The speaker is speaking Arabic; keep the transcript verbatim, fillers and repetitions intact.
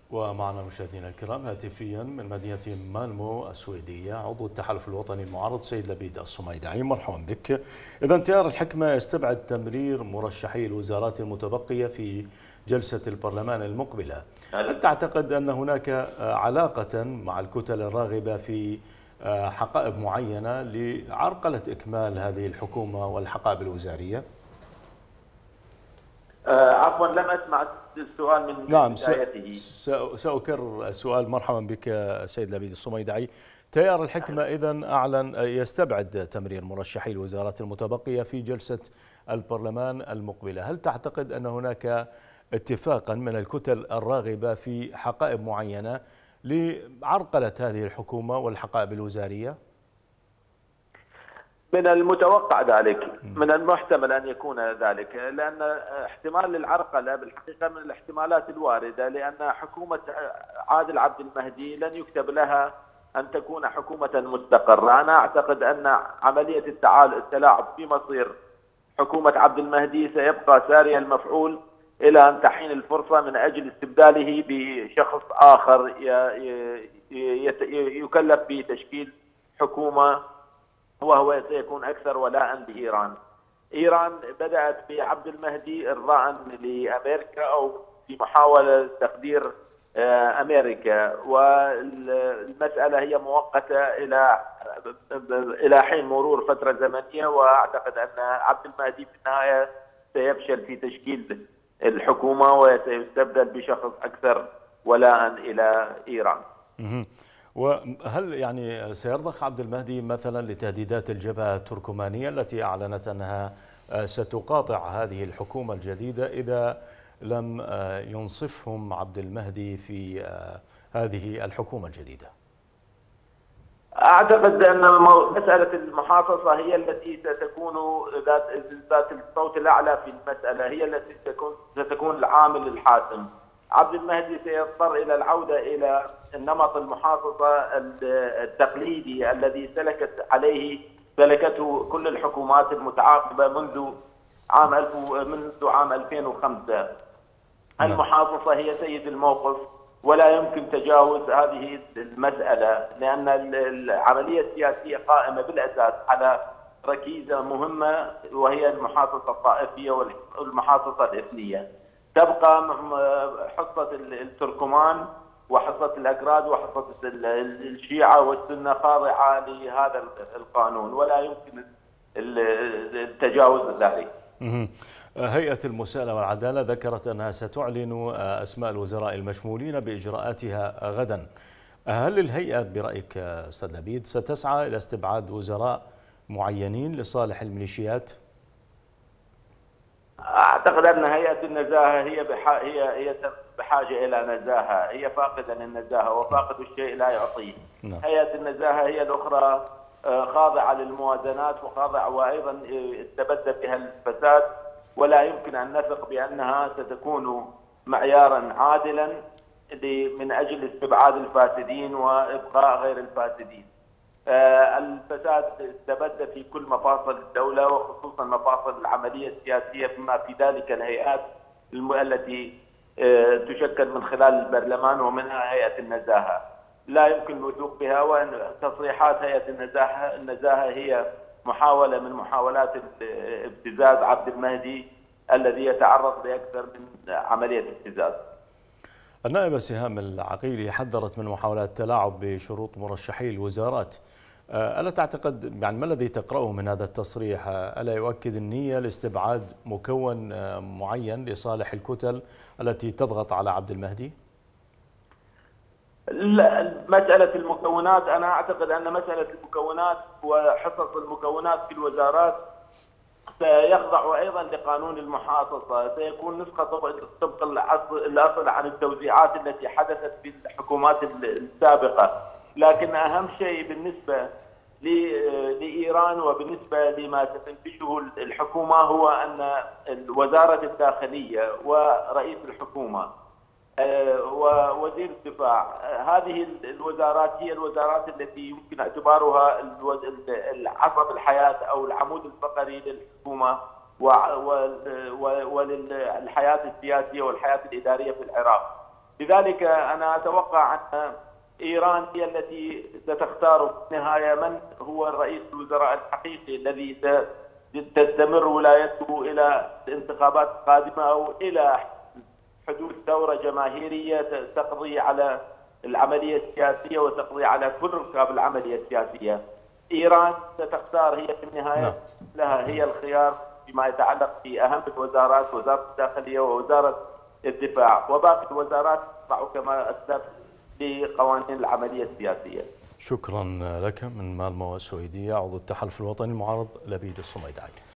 ومعنا مشاهدينا الكرام هاتفيا من مدينة مالمو السويدية عضو التحالف الوطني المعارض سيد لبيد الصميدعي. مرحبا بك. إذا تيار الحكمة يستبعد تمرير مرشحي الوزارات المتبقية في جلسة البرلمان المقبلة، هل تعتقد أن هناك علاقة مع الكتل الراغبة في حقائب معينة لعرقلة إكمال هذه الحكومة والحقائب الوزارية؟ آه عفوا لم أسمع السؤال من نعم بدايته. سأكرر السؤال. مرحبا بك سيد لبيد الصميدعي. تيار الحكمة إذن أعلن يستبعد تمرير مرشحي الوزارات المتبقية في جلسة البرلمان المقبلة، هل تعتقد أن هناك اتفاقا من الكتل الراغبة في حقائب معينة لعرقلة هذه الحكومة والحقائب الوزارية؟ من المتوقع ذلك، من المحتمل أن يكون ذلك، لأن احتمال العرقلة بالحقيقة من الاحتمالات الواردة، لأن حكومة عادل عبد المهدي لن يكتب لها أن تكون حكومة مستقرة. أنا أعتقد أن عملية التلاعب في مصير حكومة عبد المهدي سيبقى ساري المفعول إلى أن تحين الفرصة من أجل استبداله بشخص آخر يكلف بتشكيل حكومة وهو سيكون أكثر ولاء بإيران. إيران بدأت بعبد المهدي إرضاء لأمريكا أو في محاولة تقدير أمريكا، والمسألة هي مؤقتة إلى إلى حين مرور فترة زمنية، وأعتقد أن عبد المهدي في النهاية سيفشل في تشكيل الحكومة وسيستبدل بشخص أكثر ولاء إلى إيران. وهل يعني سيرضخ عبد المهدي مثلا لتهديدات الجبهة التركمانية التي أعلنت أنها ستقاطع هذه الحكومة الجديدة إذا لم ينصفهم عبد المهدي في هذه الحكومة الجديدة؟ أعتقد أن مسألة المحاصصة هي التي ستكون ذات ذات الصوت الأعلى في المسألة، هي التي ستكون ستكون العامل الحاسم. عبد المهدي سيضطر إلى العودة إلى النمط المحافظة التقليدي الذي سلكت عليه سلكته كل الحكومات المتعاقبة منذ عام منذ عام ألفين وخمسة. المحافظة هي سيد الموقف ولا يمكن تجاوز هذه المسألة، لأن العملية السياسية قائمة بالأساس على ركيزة مهمة وهي المحافظة الطائفية والمحافظة الإثنية. تبقى حصة التركمان وحصة الأكراد وحصة الشيعة والسنة خاضعة لهذا القانون ولا يمكن التجاوز ذلك. هيئة المساءلة والعدالة ذكرت أنها ستعلن أسماء الوزراء المشمولين بإجراءاتها غدا. هل الهيئة برأيك أستاذ لبيد ستسعى إلى استبعاد وزراء معينين لصالح الميليشيات؟ أعتقد أن هيئة النزاهة هي هي هي بحاجة إلى نزاهة، هي فاقدة للنزاهة وفاقد الشيء لا يعطيه. نعم. هيئة النزاهة هي الأخرى خاضعة للموازنات وخاضعة وأيضا استبد بها الفساد، ولا يمكن أن نثق بأنها ستكون معيارا عادلا من أجل استبعاد الفاسدين وإبقاء غير الفاسدين. الفساد استبد في كل مفاصل الدولة وخصوصا مفاصل العملية السياسية بما في ذلك الهيئات التي تشكل من خلال البرلمان ومنها هيئة النزاهة. لا يمكن الوثوق بها، وأن تصريحات هيئة النزاهة النزاهة هي محاولة من محاولات ابتزاز عبد المهدي الذي يتعرض لأكثر من عملية ابتزاز. النائبة سهام العقيلي حذرت من محاولات التلاعب بشروط مرشحي الوزارات. ألا تعتقد يعني ما الذي تقرأه من هذا التصريح؟ ألا يؤكد النية لاستبعاد مكون معين لصالح الكتل التي تضغط على عبد المهدي؟ مسألة المكونات، أنا أعتقد أن مسألة المكونات وحصص المكونات في الوزارات سيخضع أيضا لقانون المحاصصة، سيكون نسخة طبق الأصل عن التوزيعات التي حدثت في الحكومات السابقة. لكن أهم شيء بالنسبة لإيران وبالنسبة لما ستنتجه الحكومة هو أن وزارة الداخلية ورئيس الحكومة ووزير الدفاع، هذه الوزارات هي الوزارات التي يمكن اعتبارها عصب الحياة أو العمود الفقري للحكومة وللحياة السياسية والحياة الإدارية في العراق. لذلك أنا أتوقع أن إيران هي التي ستختار في النهاية من هو الرئيس الوزراء الحقيقي الذي تستمر ولايته إلى الانتخابات القادمة أو إلى حدوث ثورة جماهيرية تقضي على العملية السياسية وتقضي على كل ركاب العملية السياسية. إيران ستختار هي في النهاية، لها هي الخيار فيما يتعلق بأهم الوزارات، وزارة الداخلية ووزارة الدفاع، وباقي الوزارات تخضع كما أسلفت لقوانين العملية السياسية. شكرا لك من مالمو السويدية عضو التحالف الوطني المعارض لبيد الصميدعي.